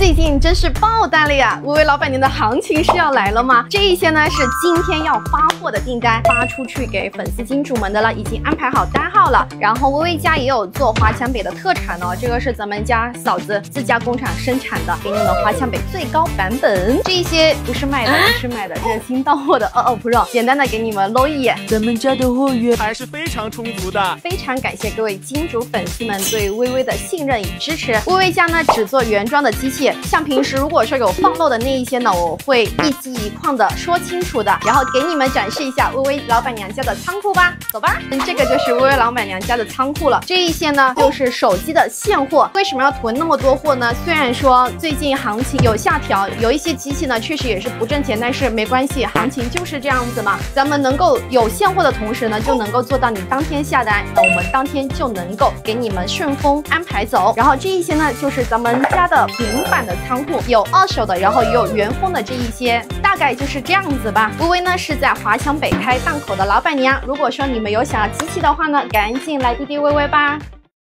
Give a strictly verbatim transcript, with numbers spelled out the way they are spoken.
最近真是爆单了呀！微微老板娘的行情是要来了吗？这一些呢是今天要发货的订单，发出去给粉丝金主们的了，已经安排好单号了。然后微微家也有做华强北的特产哦，这个是咱们家嫂子自家工厂生产的，给你们华强北最高版本。这一些不是卖的，不是卖的，热心到货的哦哦 Pro， 简单的给你们搂一眼。 咱们家的货源还是非常充足的， 非常感谢各位金主粉丝们对微微的信任与支持。微微家呢只做原装的机器，像平时如果说有放漏的那一些呢，我会一机一况的说清楚的，然后给你们展示一下微微老板娘家的仓库吧。走吧，这个就是微微老板娘家的仓库了。这一些呢就是手机的现货。为什么要囤那么多货呢？虽然说最近行情有下调，有一些机器呢确实也是不挣钱，但是没关系，行情就是这样子嘛。咱们能够有现货的同时呢，就能够做到你当天下单，那我们当天就能够给你们顺丰安排走。然后这一些呢就是咱们家的平板的仓库，有二手的，然后也有原封的这一些，大概就是这样子吧。微微呢是在华强北开档口的老板娘，如果说你们有想要机器的话呢，赶紧来滴滴微微吧。